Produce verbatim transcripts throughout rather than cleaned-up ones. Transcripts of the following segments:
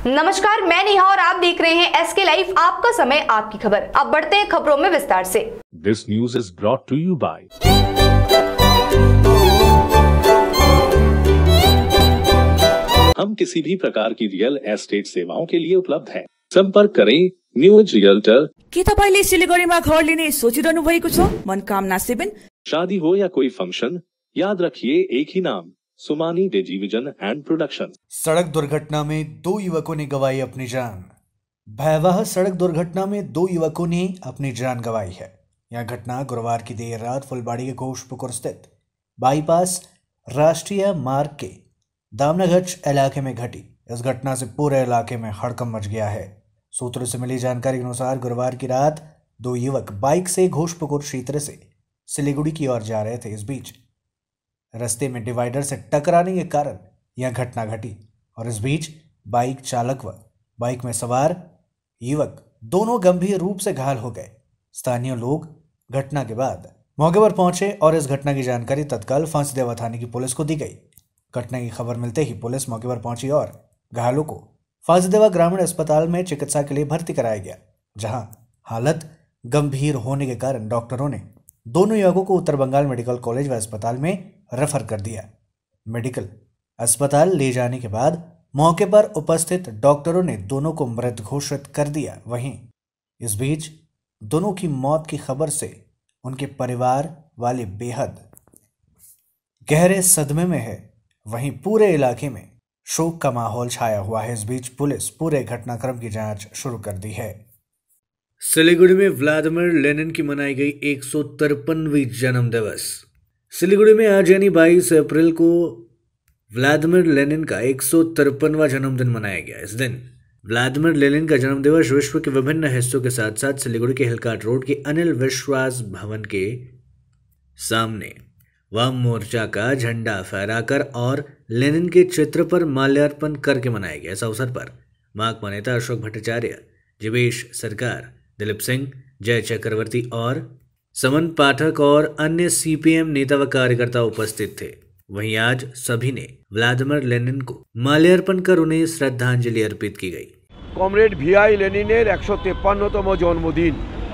नमस्कार, मैं नेहा और आप देख रहे हैं एसके लाइव, आपका समय आपकी खबर। अब बढ़ते हैं खबरों में विस्तार से। This news is brought to you by हम किसी भी प्रकार की रियल एस्टेट सेवाओं के लिए उपलब्ध हैं। संपर्क करें न्यूज रियल्टर। के तपाईले सिलिगुडीमा घर लिने सोचिरहनु भएको छ? मनकामना सेवन। शादी हो या कोई फंक्शन, याद रखिए एक ही नाम, सुमानी डिजीविजन एंड प्रोडक्शन। सड़क दुर्घटना में दो युवकों ने गंवाई अपनी जान। भयावह सड़क दुर्घटना में दो युवकों ने अपनी जान गंवाई है। यह घटना गुरुवार की देर रात फुलबाड़ी के घोषपुकुर स्थित बाईपास राष्ट्रीय मार्ग के दामनागंज इलाके में घटी। इस घटना से पूरे इलाके में हड़कंप मच गया है। सूत्रों से मिली जानकारी के अनुसार गुरुवार की रात दो युवक बाइक से घोषपुकुर क्षेत्र से सिलीगुड़ी की ओर जा रहे थे। इस बीच रास्ते में डिवाइडर से टकराने के कारण यह घटना घटी और इस बीच बाइक चालक व बाइक में सवार युवक दोनों गंभीर रूप से घायल हो गए। स्थानीय लोग घटना के बाद मौके पर पहुंचे और इस घटना की जानकारी तत्काल फांसीदेवा थाने की पुलिस को दी गई। घटना की खबर मिलते ही पुलिस मौके पर पहुंची और घायलों को फांसीदेवा ग्रामीण अस्पताल में चिकित्सा के लिए भर्ती कराया गया, जहां हालत गंभीर होने के कारण डॉक्टरों ने दोनों युवकों को उत्तर बंगाल मेडिकल कॉलेज व अस्पताल में रेफर कर दिया। मेडिकल अस्पताल ले जाने के बाद मौके पर उपस्थित डॉक्टरों ने दोनों को मृत घोषित कर दिया। वहीं इस बीच दोनों की मौत की खबर से उनके परिवार वाले बेहद गहरे सदमे में है। वहीं पूरे इलाके में शोक का माहौल छाया हुआ है। इस बीच पुलिस पूरे घटनाक्रम की जांच शुरू कर दी है। सिलीगुड़ी में व्लादिमीर लेनिन की मनाई गई एक सौ तिरपनवीं जन्म दिवस। सिलीगुड़ी में आज यानी बाईस अप्रैल को व्लादिमीर लेनिन का एक सौ तिरपनवां जन्मदिन मनाया गया। इस दिन व्लादिमीर लेनिन का जन्मदिवस विश्व के विभिन्न हिस्सों के साथ साथ सिलीगुड़ी के हिलकाट रोड के अनिल विश्वास भवन के सामने वाम मोर्चा का झंडा फहराकर और लेनिन के चित्र पर माल्यार्पण करके मनाया गया। इस अवसर पर माकपा नेता अशोक भट्टाचार्य, जीवेश सरकार, दिलीप सिंह, जय चक्रवर्ती और समन पाठक और अन्य सीपीएम नेता व कार्यकर्ता उपस्थित थे। वहीं आज सभी ने व्लादिमीर लेनिन को माल्यार्पण कर उन्हें श्रद्धांजलि अर्पित की गई। कमरेड ভিআই লেনিনের একশো তেপ্পান্নতম জন্মদিন।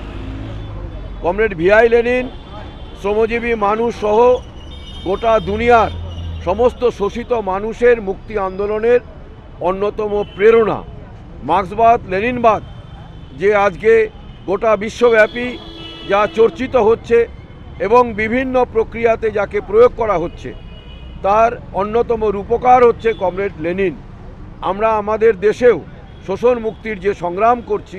কমরেড ভিআই লেনিন শ্রমজীবী মানুষ সহ গোটা দুনিয়ার সমস্ত শোষিত মানুষের মুক্তি আন্দোলনের অন্যতম প্রেরণা। মার্ক্সবাদ লেনিনবাদ যে আজকে গোটা বিশ্বব্যাপী যা চর্চিত হচ্ছে এবং বিভিন্ন প্রক্রিয়াতে যাকে প্রয়োগ করা হচ্ছে তার অন্যতম রূপকার হচ্ছে কমরেড লেনিন। আমরা আমাদের দেশেও শোষণ মুক্তির যে সংগ্রাম করছি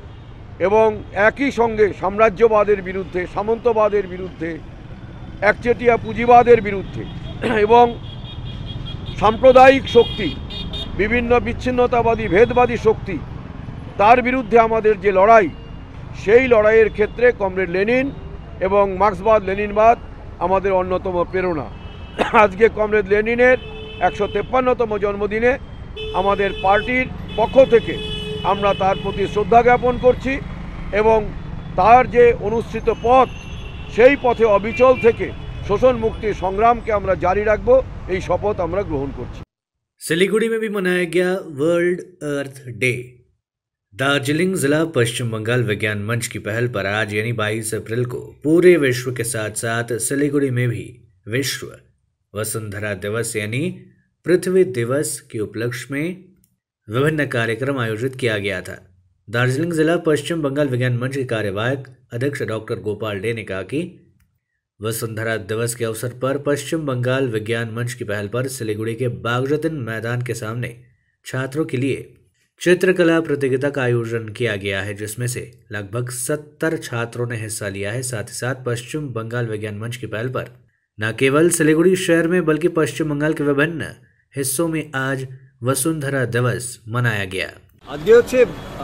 এবং একই সঙ্গে সাম্রাজ্যবাদের বিরুদ্ধে, সামন্তবাদের বিরুদ্ধে, একচেটিয়া পুঁজিবাদের বিরুদ্ধে এবং সাম্প্রদায়িক শক্তি, বিভিন্ন বিচ্ছিন্নতাবাদী ভেদবাদী শক্তি, তার বিরুদ্ধে আমাদের যে লড়াই, সেই লড়াইয়ের ক্ষেত্রে কমরেড লেনিন এবং মার্ক্সবাদ লেনিনবাদ আমাদের অন্যতম প্রেরণা। আজকে কমরেড লেনিনের একশো তেপ্পান্নতম জন্মদিনে আমাদের পার্টির পক্ষ থেকে আমরা তার প্রতি শ্রদ্ধা জ্ঞাপন করছি এবং তার যে অনুসৃত পথ, সেই পথে অবিচল থেকে শোষণ মুক্তির সংগ্রামকে আমরা জারি রাখব, এই শপথ আমরা গ্রহণ করছি। सिलीगुड़ी में भी मनाया गया वर्ल्ड अर्थ डे। दार्जिलिंग जिला पश्चिम बंगाल विज्ञान मंच की पहल पर आज यानी बाईस अप्रैल को पूरे विश्व के साथ साथ सिलीगुड़ी में भी विश्व वसुंधरा दिवस यानी पृथ्वी दिवस के उपलक्ष्य में विभिन्न कार्यक्रम आयोजित किया गया था। दार्जिलिंग जिला पश्चिम बंगाल विज्ञान मंच के कार्यवाहक अध्यक्ष डॉक्टर गोपाल डे ने कहा कि वसुंधरा दिवस के अवसर पर पश्चिम बंगाल विज्ञान मंच की पहल पर सिलीगुड़ी के बागजतन मैदान के सामने छात्रों के लिए चित्रकला प्रतियोगिता का आयोजन किया गया है, जिसमें से लगभग सत्तर छात्रों ने हिस्सा लिया है। साथ ही साथ पश्चिम बंगाल विज्ञान मंच की पहल पर न केवल सिलीगुड़ी शहर में बल्कि पश्चिम बंगाल के विभिन्न हिस्सों में आज वसुंधरा दिवस मनाया गया। আজকে হচ্ছে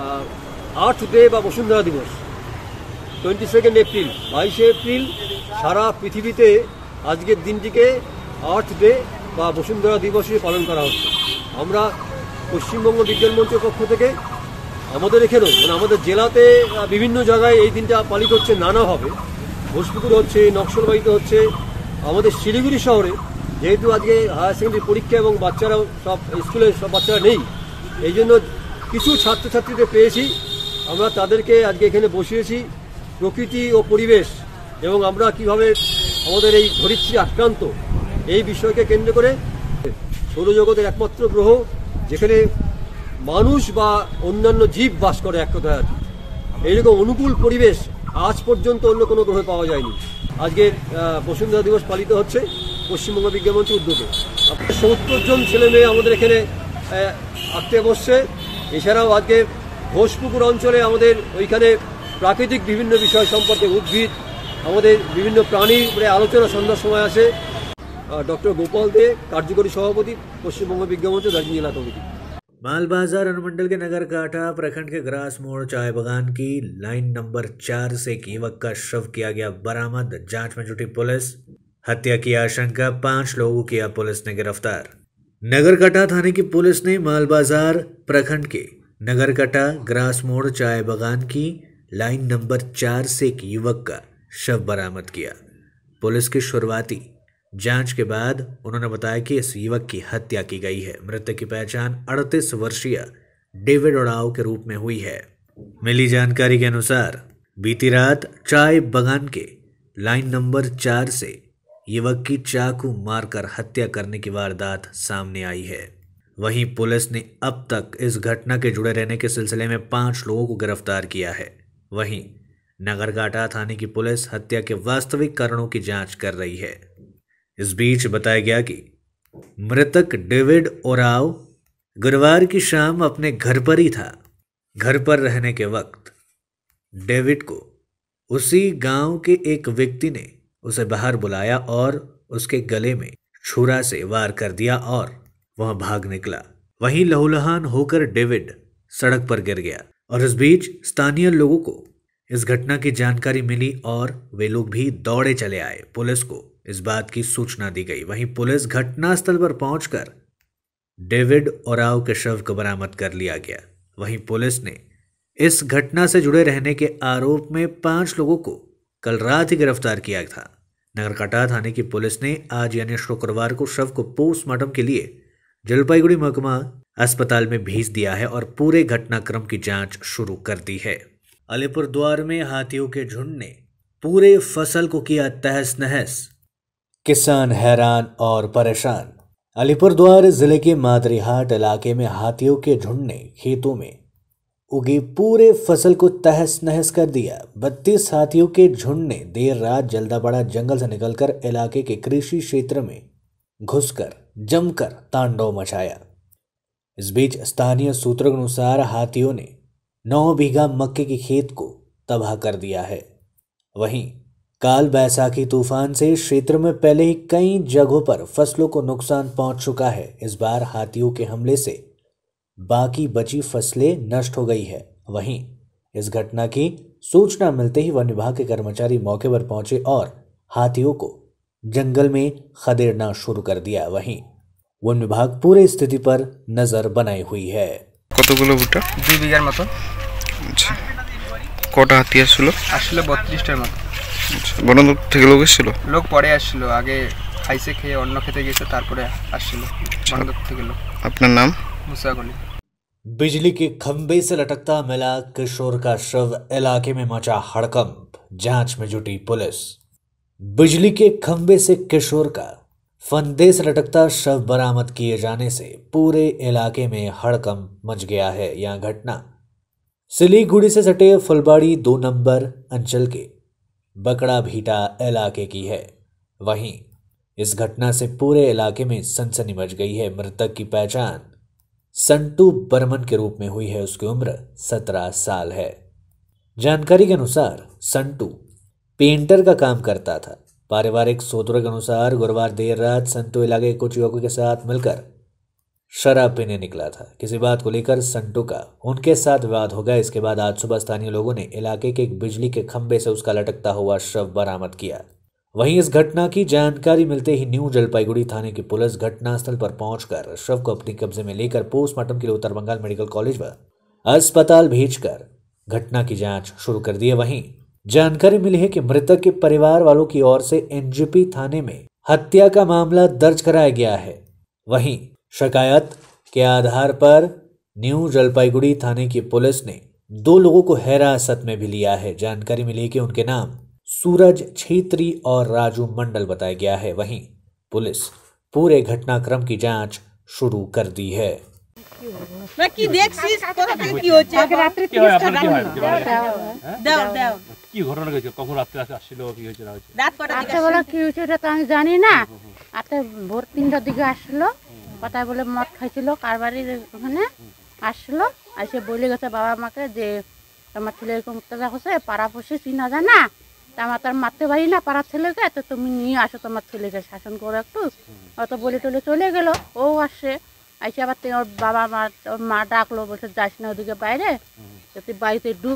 আর্থ ডে বা বসুন্ধরা দিবস, টোয়েন্টি সেকেন্ড এপ্রিল বাইশে এপ্রিল সারা পৃথিবীতে আজকের দিনটিকে আর্থ ডে বা বসুন্ধরা দিবস হিসেবে পালন করা হচ্ছে। আমরা পশ্চিমবঙ্গ বিজ্ঞান মঞ্চের পক্ষ থেকে আমাদের এখানেও মানে আমাদের জেলাতে বিভিন্ন জায়গায় এই দিনটা পালিত হচ্ছে নানাভাবে। ঘোষপুকুর হচ্ছে, নকশালবাড়িতে হচ্ছে, আমাদের শিলিগুড়ি শহরে যেহেতু আজকে হায়ার সেকেন্ডারি পরীক্ষা এবং বাচ্চারাও সব স্কুলে সব বাচ্চারা নেই, এই জন্য কিছু ছাত্রছাত্রীদের পেয়েছি, আমরা তাদেরকে আজকে এখানে বসিয়েছি। প্রকৃতি ও পরিবেশ এবং আমরা কিভাবে আমাদের এই ধরিত্রী আক্রান্ত এই বিষয়কে কেন্দ্র করে সৌরজগতের একমাত্র গ্রহ যেখানে মানুষ বা অন্যান্য জীব বাস করে এক কথায় আর কি, এইরকম অনুকূল পরিবেশ আজ পর্যন্ত অন্য কোনো গ্রহে পাওয়া যায়নি। আজকে বসুন্ধরা দিবস পালিত হচ্ছে পশ্চিমবঙ্গ বিজ্ঞান মঞ্চের উদ্যোগে। সত্তর জন ছেলে মেয়ে আমাদের এখানে আঁকতে বসছে। এছাড়াও আজকে ঘোষপুকুর অঞ্চলে আমাদের ওইখানে প্রাকৃতিক বিভিন্ন বিষয় সম্পর্কে উদ্ভিদ, আমাদের বিভিন্ন প্রাণীর আলোচনা সন্ধ্যার সময় আসে। डॉक्टर गोपाल दे, कार्यकारी सभापति, पश्चिमबंग विज्ञान मंच, दार्जिलिंग जिला कमेटी। मालबाजार अनुमंडल के नगर काटा प्रखंड के ग्रास मोड़ चाय बागान की लाइन नंबर चार से एक युवक का शव किया गया बरामद। जांच में जुटी पुलिस। हत्या की आशंका, पांच लोगों किया पुलिस ने गिरफ्तार। नगरकटा थाने की पुलिस ने मालबाजार प्रखंड के नगरकटा ग्रास मोड़ चाय बागान की लाइन नंबर चार से एक युवक का शव बरामद किया। पुलिस की शुरुआती जांच के बाद उन्होंने बताया कि इस युवक की हत्या की गई है। मृतक की पहचान अड़तीस वर्षीय डेविड ओराव के रूप में हुई है। मिली जानकारी के अनुसार बीती रात चाय बागान के लाइन नंबर चार से युवक की चाकू मारकर हत्या करने की वारदात सामने आई है। वहीं पुलिस ने अब तक इस घटना के जुड़े रहने के सिलसिले में पांच लोगों को गिरफ्तार किया है। वहीं नगरकाटा थाने की पुलिस हत्या के वास्तविक कारणों की जांच कर रही है। इस बीच बताया गया कि मृतक डेविड ओराव गुरुवार की शाम अपने घर पर ही था। घर पर रहने के वक्त डेविड को उसी गांव के एक व्यक्ति ने उसे बाहर बुलाया और उसके गले में छुरा से वार कर दिया और वह भाग निकला। वहीं लहूलुहान होकर डेविड सड़क पर गिर गया और इस बीच स्थानीय लोगों को इस घटना की जानकारी मिली और वे लोग भी दौड़े चले आए। पुलिस को इस बात की सूचना दी गई। वहीं पुलिस घटनास्थल पर पहुंचकर डेविड ओराव के शव को बरामद कर लिया गया। वहीं पुलिस ने इस घटना से जुड़े रहने के आरोप में पांच लोगों को कल रात ही गिरफ्तार किया था। नगरकाटा थाने की पुलिस ने आज यानी शुक्रवार को शव को पोस्टमार्टम के लिए जलपाईगुड़ी महकुमा अस्पताल में भेज दिया है और पूरे घटनाक्रम की जांच शुरू कर दी है। अलीपुरद्वार में हाथियों के झुंड ने पूरे फसल को किया तहस नहस। किसान हैरान और परेशान। अलीपुरद्वार जिले के मादरीहाट इलाके में हाथियों के झुंड ने खेतों में उगी पूरे फसल को तहस नहस कर दिया। बत्तीस हाथियों के झुंड ने देर रात जल्दापड़ा जंगल से निकलकर इलाके के कृषि क्षेत्र में घुसकर जमकर तांडव मचाया। इस बीच स्थानीय सूत्रों के अनुसार हाथियों ने नौ बीघा मक्के की खेत को तबाह कर दिया है। वहीं काल बैसाखी तूफान से क्षेत्र में पहले ही कई जगहों पर फसलों को नुकसान पहुंच चुका है। इस बार हाथियों के हमले से बाकी बची फसलें नष्ट हो गई है। वहीं इस घटना की सूचना मिलते ही वन विभाग के कर्मचारी मौके पर पहुंचे और हाथियों को जंगल में खदेड़ना शुरू कर दिया। वहीं वन विभाग पूरी स्थिति पर नजर बनाई हुई है। কতগুলো ভুট্টা? দুই বিঘার মতো। আচ্ছা, কটা হাতি আসছিল? আসছিল বত্রিশটার মতো। আচ্ছা, বন দপ্তর থেকে লোক এসেছিল? লোক পরে আসছিল, আগে খাইছে, খেয়ে অন্য খেতে গেছে, তারপরে আসছিল বন দপ্তর থেকে লোক। আপনার নাম? মুসা গলি। बिजली के खंबे से लटकता मिला किशोर का शव, इलाके में मचा हड़कंप। जांच में जुटी पुलिस। बिजली के खंबे से किशोर का फंदे से लटकता शव बरामद किए जाने से पूरे इलाके में हड़कंप मच गया है। यह घटना सिलीगुड़ी से सटे फुलबाड़ी दो नंबर अंचल के बकड़ा भीटा इलाके की है। वहीं इस घटना से पूरे इलाके में सनसनी मच गई है। मृतक की पहचान संटू बर्मन के रूप में हुई है। उसकी उम्र सत्रह साल है। जानकारी के अनुसार संटू पेंटर का काम करता था। पारिवारिक सूत्रों के अनुसार गुरुवार देर रात संटू इलाके के कुछ युवकों के साथ मिलकर शराब पीने निकला था। किसी बात को लेकर संटू का उनके साथ विवाद हो गया। इसके बाद आज सुबह स्थानीय लोगों ने इलाके के एक बिजली के खंभे से उसका लटकता हुआ शव बरामद किया। वहीं इस घटना की जानकारी मिलते ही न्यू जलपाईगुड़ी थाने की पुलिस घटनास्थल पर पहुंचकर शव को अपने कब्जे में लेकर पोस्टमार्टम के लिए उत्तर बंगाल मेडिकल कॉलेज व अस्पताल भेजकर घटना की जांच शुरू कर दी है। वहीं जानकारी मिली है कि मृतक के परिवार वालों की ओर से एनजीपी थाने में हत्या का मामला दर्ज कराया गया है। वहीं शिकायत के आधार पर न्यू जलपाईगुड़ी थाने की पुलिस ने दो लोगों को हिरासत में भी लिया है। जानकारी मिली कि उनके नाम सूरज छेत्री और राजू मंडल बताया गया है। वहीं पुलिस पूरे घटनाक्रम की जांच शुरू कर दी है। কি দেখছিস তোরা কি হচ্ছে আগে রাতে কি হয়েছে দাও দাও কি ঘটনা হয়েছে কখন রাতে আসছিল কি হয়েছে না হয়েছে রাত কটা দিকে বলা কি হয়েছে এটা তো আমি জানি না রাতে ভোর তিনটার দিকে আসলো কথা বলে মদ খাইছিল কারবারির ওখানে আসলো এসে বলে গেছে বাবা আমাকে যে আমার ছেলে এরকম অত্যাচার হচ্ছে পাড়া পড়শি চিনা যায় না আমার তার মারতে পারি না পাড়ার ছেলেকে তো তুমি নিয়ে আসো তোমার ছেলেকে শাসন করো একটু অত বলে টলে চলে গেল ও আসে আইসে আবার ওর বাবা মা ওর মা ডাকলো বলছে যাস না ওদিকে বাইরে তুই বাড়িতে ঢুক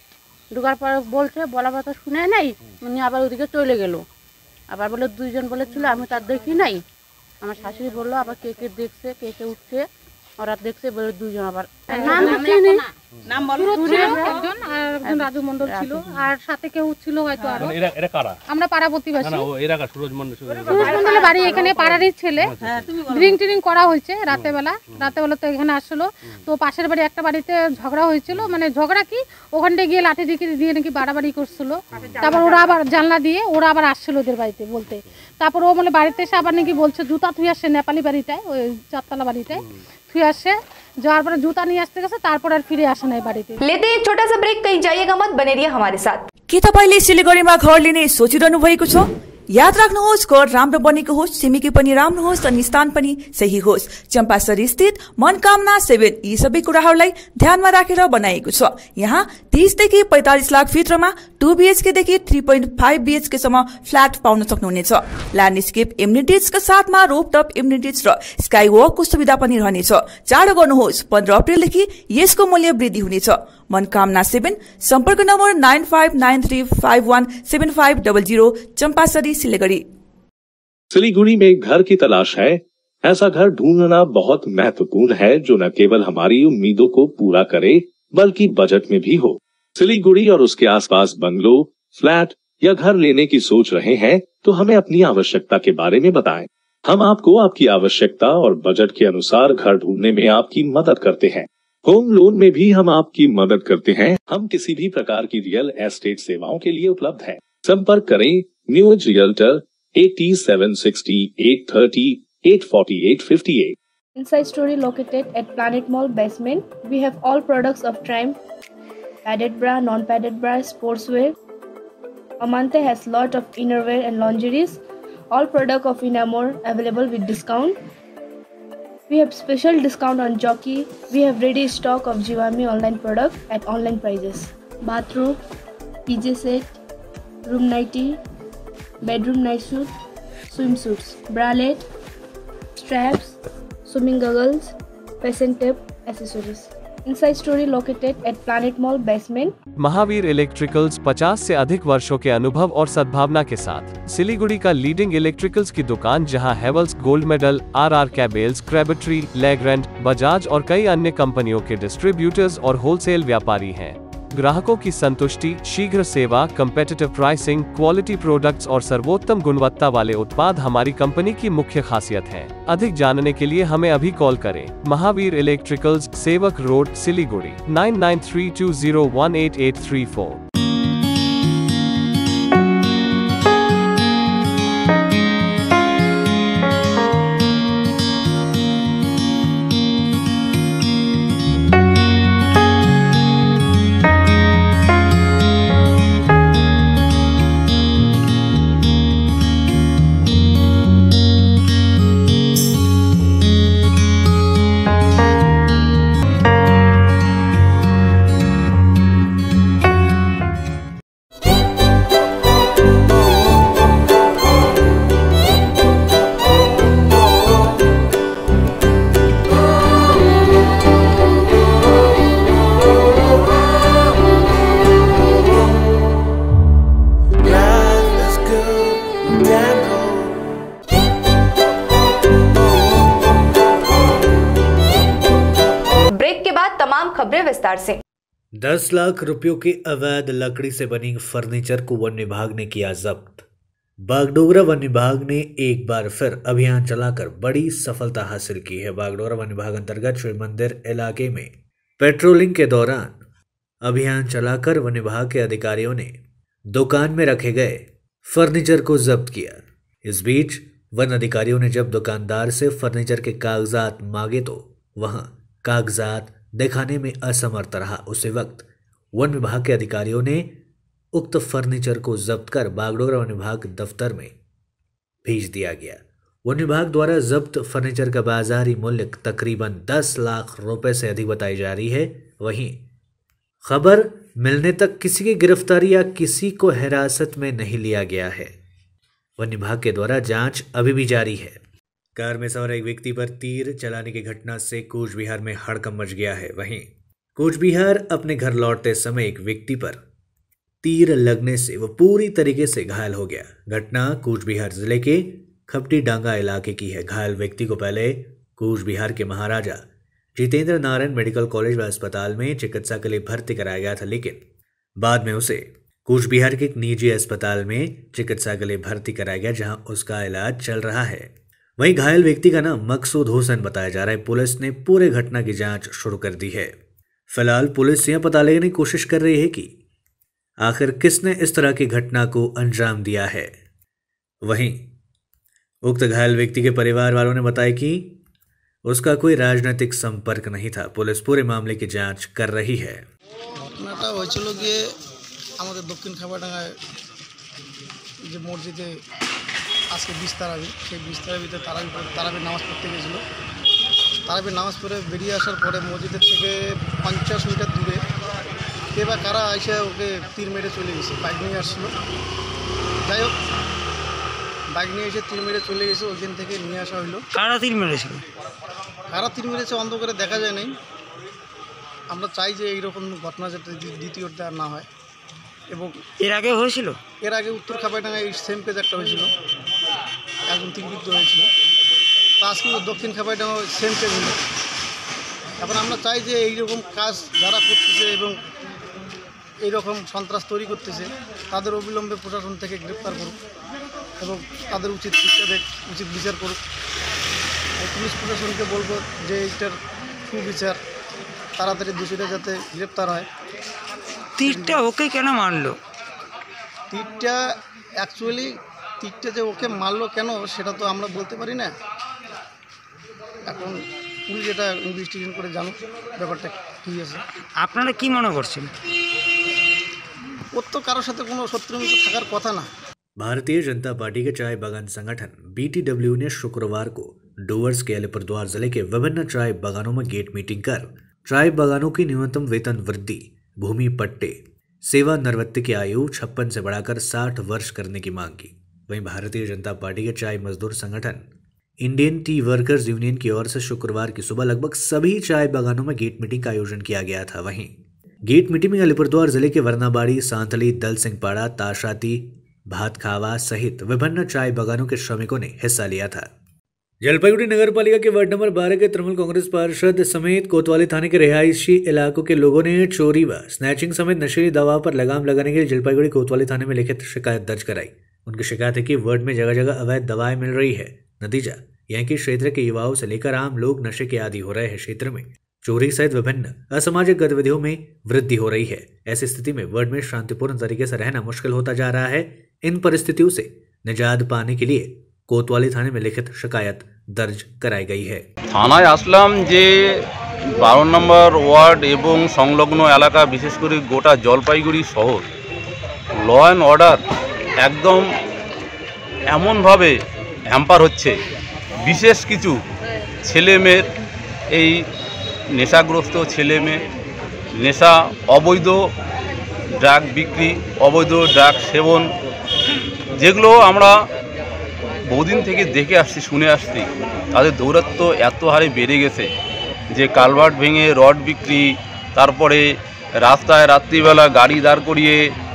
ঢুকার পর বলছে বলা কথা শুনে নাই উনি আবার ওদিকে চলে গেল আবার বলে দুইজন বলেছিল আমি তার দেখি নাই আমার শাশুড়ি বললো আবার কে কে দেখছে কে কে উঠছে ওরা দেখছে বলে দুইজন আবার নাম চিনি নাম বলো একজন আর একজন রাজু মণ্ডল ছিল আর সাথে কেউ ছিল হয়তো আরো এরা এরা কারা আমরা পাড়া প্রতিবেশী না ও এরা কারা সুরজ মণ্ডল সুরজ মণ্ডলের বাড়ি এখানে পাড়ারই ছেলে ড্রিঙ্ক ট্রিং করা হয়েছে রাতে বেলা রাতে বেলা তো এখানে আসলো তো পাশের বাড়ি একটা বাড়িতে ঝগড়া হয়েছিল মানে ঝগড়া কি ওখানে গিয়ে লাঠি দিকে দিয়ে নাকি বাড়াবাড়ি করছিল তারপর ওরা আবার জানলা দিয়ে ওরা আবার আসছিল ওদের বাড়িতে বলতে তারপর ও মানে বাড়িতে এসে আবার নাকি বলছে জুতা তুই আসছে নেপালি বাড়িটায় ওই চারতলা বাড়িটায় তুই আসছে যাওয়ার পরে জুতা নিয়ে আসতে गए তারপর আর ফিরে আসে নাই বাড়িতে। लेते एक छोटा सा ब्रेक, कहीं जाइएगा मत, बने रहिए हमारे साथ। के तपाईले सिलिगुडीमा घर लिने सोचिरहनु भएको छ? याद राख्नुहोस् घर राम्रो बनेको होस्, छिमेकी पनि राम्रो होस् अनि स्थान पनि सही होस्। चम्पासरी स्थित मनकामना सेभेन यी सबै कुराहरूलाई ध्यानमा राखेर बनाएको छ। यहाँ तीस देखि पैंतालीस लाख भित्रमा टू बीएचके देखि थ्री पोइन्ट फाइभ बीएचके सम्म फ्ल्याट पाउन सक्नुहुनेछ। ल्यान्डस्केप इम्युनिटिजका साथमा रोपटप इम्युनिटिज र स्काई वकको सुविधा पनि रहनेछ। चाँडो गर्नुहोस्, पन्ध्र अप्रेलदेखि यसको मूल्य वृद्धि हुनेछ। मनकामना सेभेन, सम्पर्क number nine five nine three five one seven five double zero, Champasari Siliguri. Siliguri में घर की तलाश है? ऐसा घर ढूंढना बहुत महत्वपूर्ण है जो न केवल हमारी उम्मीदों को पूरा करे बल्कि बजट में भी हो। सिलीगुड़ी और उसके आसपास बंगलो, फ्लैट या घर लेने की सोच रहे हैं तो हमें अपनी आवश्यकता के बारे में बताएं। हम आपको आपकी आवश्यकता और बजट के अनुसार घर ढूंढने में आपकी मदद करते हैं। होम लोन में भी हम आपकी मदद करते हैं। हम किसी भी प्रकार की रियल एस्टेट सेवाओं के लिए उपलब्ध हैं। संपर्क करें news realtor eighty seven sixty eight thirty eight forty eight fifty eight. Inside Story located at Planet Mall basement. We have all products of Triumph, padded bra, non-padded bra, sportswear. Amante has lot of innerwear and lingeries. All product of Inamore available with discount. We have special discount on Jockey. We have ready stock of Jivami online product at online prices. Bathrobe, P J set, room nightie, bedroom night suit, swimsuits, bralette, straps, swimming goggles, fashion tape, accessories. Inside Story located at Planet Mall basement. Mahavir electricals पचास से अधिक वर्षों के अनुभव और सद्भावना के साथ सिलीगुड़ी का लीडिंग इलेक्ट्रिकल्स की दुकान, जहां Havells gold medal, RR cables, Crabtree, Legrand, Bajaj और कई अन्य कंपनियों के डिस्ट्रीब्यूटर्स और होलसेल व्यापारी हैं। ग्राहकों की संतुष्टि, शीघ्र सेवा, कम्पेटिटिव प्राइसिंग, क्वालिटी प्रोडक्ट्स और सर्वोत्तम गुणवत्ता वाले उत्पाद हमारी कंपनी की मुख्य खासियत है। अधिक जानने के लिए हमें अभी कॉल करें। Mahavir electricals, Sevoke road, Siliguri, nine nine three two zero one eight eight three four. खबरें विस्तार से। दस लाख रुपयों की अवैध लकड़ी से बनी फर्नीचर को वन विभाग ने किया जब्त। बागडोगरा वन विभाग ने एक बार फिर अभियान चलाकर बड़ी सफलता हासिल की है। बागडोगरा वन विभाग अंतर्गत शिव मंदिर इलाके में पेट्रोलिंग के दौरान अभियान चलाकर वन विभाग के अधिकारियों ने दुकान में रखे गए फर्नीचर को जब्त किया। इस बीच वन अधिकारियों ने जब दुकानदार से फर्नीचर के कागजात मांगे तो वहां कागजात दिखाने में असमर्थ रहा। उसी वक्त वन विभाग के अधिकारियों ने उक्त फर्नीचर को जब्त कर बागडोगरा वन विभाग दफ्तर में भेज दिया गया। वन विभाग द्वारा जब्त फर्नीचर का बाजारी मूल्य तकरीबन दस लाख रुपए से अधिक बताई जा रही है। वहीं खबर मिलने तक किसी की गिरफ्तारी या किसी को हिरासत में नहीं लिया गया है। वन विभाग के द्वारा जांच अभी भी जारी है। कार में सवार एक व्यक्ति पर तीर चलाने की घटना से कूच बिहार में हड़कंप मच गया है। वहीं कूच बिहार अपने घर लौटते समय एक व्यक्ति पर तीर लगने से वह पूरी तरीके से घायल हो गया। घटना कूच बिहार जिले के खपटी डांगा इलाके की है। घायल व्यक्ति को पहले कूच बिहार के महाराजा जितेंद्र नारायण मेडिकल कॉलेज व अस्पताल में चिकित्सा के लिए भर्ती कराया गया था, लेकिन बाद में उसे कूच बिहार के एक निजी अस्पताल में चिकित्सा के लिए भर्ती कराया गया, जहां उसका इलाज चल रहा है। वहीं घायल व्यक्ति का नाम मकसूद हुसैन बताया जा रहा है। पुलिस ने पूरे घटना की जांच शुरू कर दी है। फिलहाल पुलिस यह पता लगाने की कोशिश कर रही है कि आखिर किसने इस तरह की घटना को अंजाम दिया है। वहीं उक्त घायल व्यक्ति के परिवार वालों ने बताया कि उसका कोई राजनीतिक संपर्क नहीं था। पुलिस पूरे मामले की जांच कर रही है। ঘটনাটা হয়েছিল গিয়ে আমাদের দক্ষিণ খাবারডাঙ্গায় যে মসজিদে আজকে বিশ তারাবি, সেই বিশ তারাবিতে তারাবি তারাবির নামাজ পড়তে গেছিল। তারাবির নামাজ পড়ে বেরিয়ে আসার পরে মসজিদের থেকে পঞ্চাশ মিটার দূরে কে বা কারা এসে ওকে তীর মেরে চলে গেছে। বাইক নিয়ে আসছিল, যাই হোক বাইক নিয়ে এসে তীর মেরে চলে গেছে। ওইখান থেকে নিয়ে আসা হলো। কারা তীর মেরেছিল? কারা তীর মেরেছে অন্ধকারে দেখা যায় নাই। আমরা চাই যে এইরকম ঘটনা যাতে দ্বিতীয়টা না হয়। এবং এর আগে হয়েছিল, এর আগে উত্তর খাবারডাঙ্গায় এই সেম কেস একটা হয়েছিল, একজন তীরবিদ্ধ হয়েছিল। তা আজকে দক্ষিণ খাবারডাঙ্গায় সেম কেস হলো। এখন আমরা চাই যে এইরকম কাজ যারা করতেছে এবং এইরকম সন্ত্রাস তৈরি করতেছে তাদের অবিলম্বে প্রশাসন থেকে গ্রেপ্তার করুক এবং তাদের উচিত শিক্ষা দেখ, উচিত বিচার করুক। পুলিশ প্রশাসনকে বলবো যে এইটার সুবিচার তাড়াতাড়ি দোষীরা যাতে গ্রেপ্তার হয়। তীরটা ওকে কেন মারলো? তীরটা অ্যাকচুয়ালি তীরটা যে ওকে মারলো কেন সেটা তো আমরা বলতে পারি না। এখন পুলিশ এটা ইনভেস্টিগেশন করে জানুক ব্যাপারটা কী আছে। আপনারা কি মনে করছেন? ওর তো কারোর সাথে কোনো শত্রুতা থাকার কথা না। भारतीय जनता पार्टी के चाय बागान संगठन बीटीडब्ल्यू ने शुक्रवार को डोवर्स के अलीपुरद्वार जिले के विभिन्न चाय बागानों में गेट मीटिंग कर चाय बागानों की न्यूनतम वेतन वृद्धि, भूमि पट्टे, सेवानिवृत्ति की आयु छप्पन से बढ़ाकर साठ वर्ष करने की मांग की। वहीं भारतीय जनता पार्टी के चाय मजदूर संगठन इंडियन टी वर्कर्स यूनियन की ओर से शुक्रवार की सुबह लगभग सभी चाय बागानों में गेट मीटिंग का आयोजन किया गया था। वहीं गेट मीटिंग में अलीपुरद्वार जिले के वरनाबाड़ी, सांथली, दल सिंहपाड़ा, ताशाती, भातखावा सहित विभिन्न चाय बागानों के श्रमिकों ने हिस्सा लिया था। जलपाईगुड़ी नगर पालिका के वार्ड नंबर बारह के तृणमूल कांग्रेस पार्षद समेत कोतवाली थाने के रिहायशी इलाकों के लोगों ने चोरी व स्नैचिंग समेत नशीली दवा पर लगाम लगाने के लिए जलपाईगुड़ी कोतवाली थाने में लिखित शिकायत दर्ज कराई। उनकी शिकायत है कि वार्ड में जगह जगह अवैध दवाएं मिल रही है। नतीजा यहाँ के क्षेत्र के युवाओं से लेकर आम लोग नशे के आदी हो रहे हैं। क्षेत्र में चोरी सहित विभिन्न असामाजिक गतिविधियों में वृद्धि हो रही है। ऐसी स्थिति में वार्ड में शांतिपूर्ण तरीके से रहना मुश्किल होता जा रहा है। इन परिस्थितियों से निजात पाने के लिए कोतवाली थाने में लिखित शिकायत दर्ज कराई गई है। थानाয় আসলাম যে বারো নম্বর ওয়ার্ড এবং সংলগ্ন এলাকা বিশেষ করে গোটা জলপাইগুড়ি শহর ল অ্যান্ড অর্ডার একদম এমনভাবে হ্যাম্পার হচ্ছে। বিশেষ কিছু ছেলে মেয়ের এই নেশাগ্রস্ত ছেলে মেয়ে নেশা, অবৈধ ড্রাগ বিক্রি, অবৈধ ড্রাগ সেবন, যেগুলো আমরা বহুদিন থেকে দেখে আসছি, শুনে আসছি, তাদের দৌরাত্ম্য এত হারে বেড়ে গেছে যে কালভার্ট ভেঙে রড বিক্রি, তারপরে রাস্তায় রাত্রিবেলা গাড়ি দাঁড় করিয়ে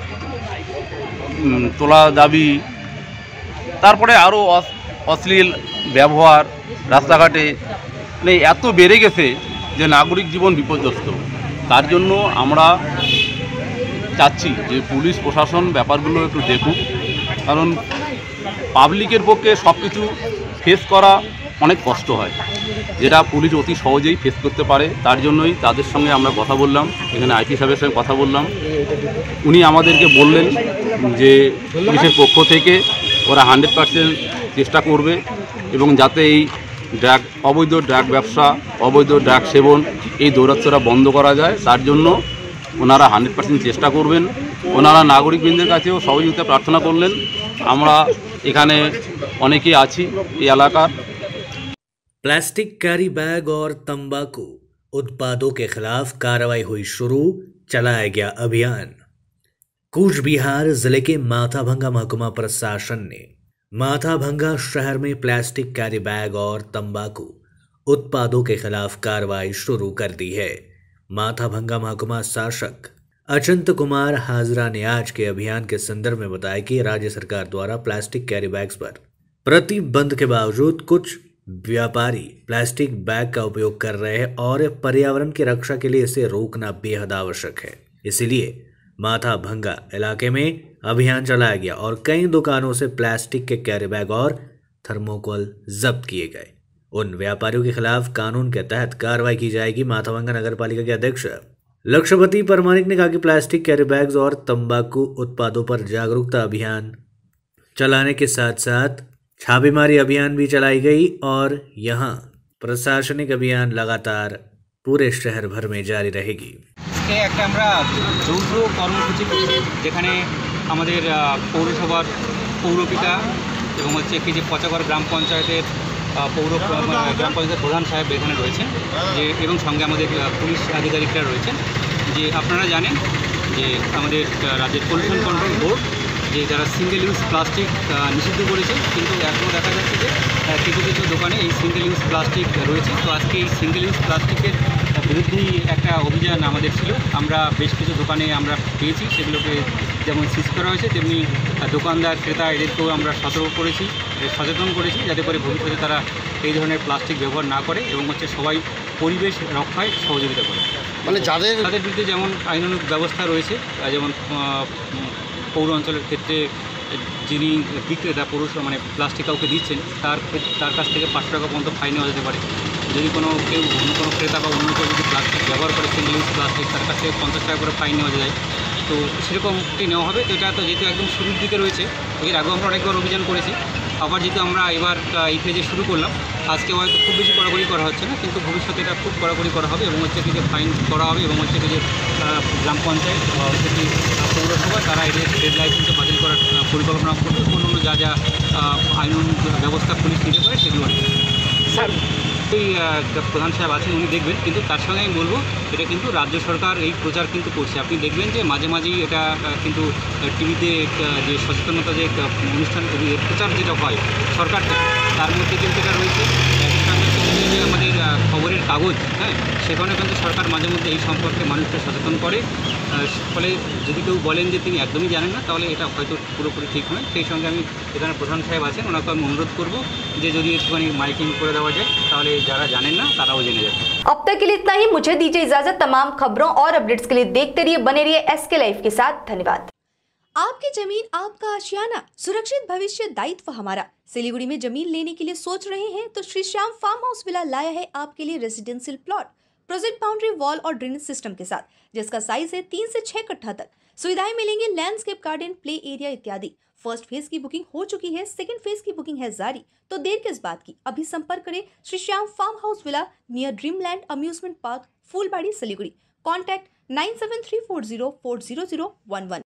তোলা দাবি, তারপরে আরও অশ্লীল ব্যবহার রাস্তাঘাটে মানে এত বেড়ে গেছে যে নাগরিক জীবন বিপর্যস্ত। তার জন্য আমরা চাচ্ছি যে পুলিশ প্রশাসন ব্যাপারগুলো একটু দেখুক, কারণ পাবলিকের পক্ষে সব কিছু ফেস করা অনেক কষ্ট হয়, যেটা পুলিশ অতি সহজেই ফেস করতে পারে। তার জন্যই তাদের সঙ্গে আমরা কথা বললাম, এখানে আইটি সাহেবের সঙ্গে কথা বললাম। উনি আমাদেরকে বললেন যে পুলিশের পক্ষ থেকে ওরা হান্ড্রেড পার্সেন্ট চেষ্টা করবে এবং যাতে এই ড্রাগ অবৈধ ড্রাগ ব্যবসা, অবৈধ ড্রাগ সেবন, এই দৌরাত্ম্যটা বন্ধ করা যায়, তার জন্য ওনারা হান্ড্রেড পার্সেন্ট চেষ্টা করবেন। ওনারা নাগরিকবৃন্দের কাছেও সহযোগিতা প্রার্থনা করলেন। আমরা এখানে অনেকেই আছি এই এলাকার। प्लास्टिक कैरी बैग और तंबाकू उत्पादों के खिलाफ कार्रवाई हुई शुरू, चलाया गया अभियान। कूच बिहार जिले के माथाभंगा महकुमा प्रशासन ने माथाभंगा शहर में प्लास्टिक कैरी बैग और तंबाकू उत्पादों के खिलाफ कार्रवाई शुरू कर दी है। माथाभंगा महकुमा शासक अचंत कुमार हाजरा ने आज के अभियान के संदर्भ में बताया कि राज्य सरकार द्वारा प्लास्टिक कैरी बैग्स पर प्रतिबंध के बावजूद कुछ व्यापारी प्लास्टिक बैग का उपयोग कर रहे हैं और पर्यावरण की रक्षा के लिए इसे रोकना बेहद आवश्यक है। इसीलिए माथाभंगा इलाके में अभियान चलाया गया और कई दुकानों से प्लास्टिक के कैरी बैग और थर्मोकोल जब्त किए गए। उन व्यापारियों के खिलाफ कानून के तहत कार्रवाई की जाएगी। माथाभंगा नगर पालिका के अध्यक्ष लक्ष्यपति परमानिक ने कहा कि प्लास्टिक कैरी बैग्स और तंबाकू उत्पादों पर जागरूकता अभियान चलाने के साथ साथ छापेमारी अभियान भी चलाई गई और यहाँ प्रशासनिक अभियान लगातार पूरे शहर भर में जारी रहेगी। আজকে একটা আমরা যৌথ কর্মসূচি করছি, যেখানে আমাদের পৌরসভার পৌরপিতা এবং হচ্ছে একটি যে পচাগড় গ্রাম পঞ্চায়েতের পৌর গ্রাম পঞ্চায়েতের প্রধান সাহেব এখানে রয়েছেন, যে এবং সঙ্গে আমাদের পুলিশ আধিকারিকরা রয়েছেন। যে আপনারা জানেন যে আমাদের রাজ্যের পলিউশন কন্ট্রোল বোর্ড যে যারা সিঙ্গেল ইউজ প্লাস্টিক নিষিদ্ধ করেছে, কিন্তু এখনও দেখা যাচ্ছে যে কিছু কিছু দোকানে এই সিঙ্গেল ইউজ প্লাস্টিক রয়েছে। তো আজকে এই সিঙ্গেল ইউজ প্লাস্টিকের বিরুদ্ধেই একটা অভিযান আমাদের ছিল। আমরা বেশ কিছু দোকানে আমরা পেয়েছি, সেগুলোকে যেমন সিজ করা হয়েছে, তেমনি দোকানদার ক্রেতা এদেরকেও আমরা সতর্ক করেছি, সচেতন করেছি, যাতে করে ভবিষ্যতে তারা এই ধরনের প্লাস্টিক ব্যবহার না করে এবং হচ্ছে সবাই পরিবেশ রক্ষায় সহযোগিতা করে। মানে যাদের তাদের বিরুদ্ধে যেমন আইনানুগ ব্যবস্থা রয়েছে, যেমন পৌর অঞ্চলের ক্ষেত্রে যিনি বিক্রেতা পৌরসভা মানে প্লাস্টিক কাউকে দিচ্ছেন, তার তার কাছ থেকে পাঁচশো টাকা পর্যন্ত ফাইন নেওয়া যেতে পারে। যদি কোনো কেউ অন্য কোনো ক্রেতা বা অন্য কেউ যদি প্লাস্টিক ব্যবহার করে সিঙ্গেল ইউজ প্লাস্টিক, তার কাছ থেকে পঞ্চাশ টাকা করে ফাইন নেওয়া যায়। তো সেরকমটি নেওয়া হবে। তো এটা তো যেহেতু একদম শুরুর দিকে রয়েছে, এর আগেও আমরা অনেকবার অভিযান করেছি। আবার যেহেতু আমরা এবার এই পেজে শুরু করলাম, আজকে হয়তো খুব বেশি কড়াকড়ি করা হচ্ছে না, কিন্তু ভবিষ্যতে এটা খুব কড়াকড়ি করা হবে এবং হচ্ছে কি যে ফাইন করা হবে এবং হচ্ছে কি যে গ্রাম পঞ্চায়েত বা হচ্ছে কি পৌরসভা তারা এদের ট্রেড লাইসেন্সে বাতিল করার পরিকল্পনা করবে। অন্য যা যা আইন ব্যবস্থা পুলিশ নিতে পারে সেগুলো নেবে। স্যার এই প্রধান সাহেব আছেন, উনি দেখবেন, কিন্তু তার সঙ্গে আমি বলবো এটা কিন্তু রাজ্য সরকার এই প্রচার কিন্তু করছে। আপনি দেখবেন যে মাঝে মাঝেই এটা কিন্তু টিভিতে যে সচেতনতা যে অনুষ্ঠান প্রচার যেটা হয় সরকার থেকে, তার মধ্যে কিন্তু এটা রয়েছে। একই সঙ্গে যে আমাদের খবরের কাগজ, হ্যাঁ, সেখানে কিন্তু সরকার মাঝে মধ্যে এই সম্পর্কে মানুষকে সচেতন করে। ফলে যদি কেউ বলেন যে তিনি একদমই জানেন না, তাহলে এটা হয়তো পুরোপুরি ঠিক নয়। সেই সঙ্গে আমি এখানে প্রধান সাহেব আছেন, ওনাকে আমি অনুরোধ করবো যে যদি একটুখানি মাইকিং করে দেওয়া যায়, তাহলে যারা জানেন না তারাও জেনে যাবে। अब तक के लिए इतना ही। मुझे दीजिए इजाजत। तमाम खबरों और अपडेट्स के लिए देखते रहिए, बने रहिए एसके लाइव के साथ। धन्यवाद। आपकी जमीन आपका आशियाना, सुरक्षित भविष्य दायित्व हमारा। सिलीगुड़ी में जमीन लेने के लिए सोच रहे हैं तो Shri Shyam farm house villa लाया है आपके लिए residential plot, project boundary wall और ड्रेनेज सिस्टम के साथ, जिसका साइज है तीन से छह कट्ठा तक। सुविधाएं मिलेंगी लैंडस्केप गार्डन, प्ले एरिया इत्यादि। फर्स्ट फेज की बुकिंग हो चुकी है, सेकंड फेज की बुकिंग है जारी। तो देर किस बात की, अभी संपर्क करें Shri Shyam farm house villa near Dreamland amusement park, Phulbari, Siliguri. Contact nine seven three four zero four zero zero one one.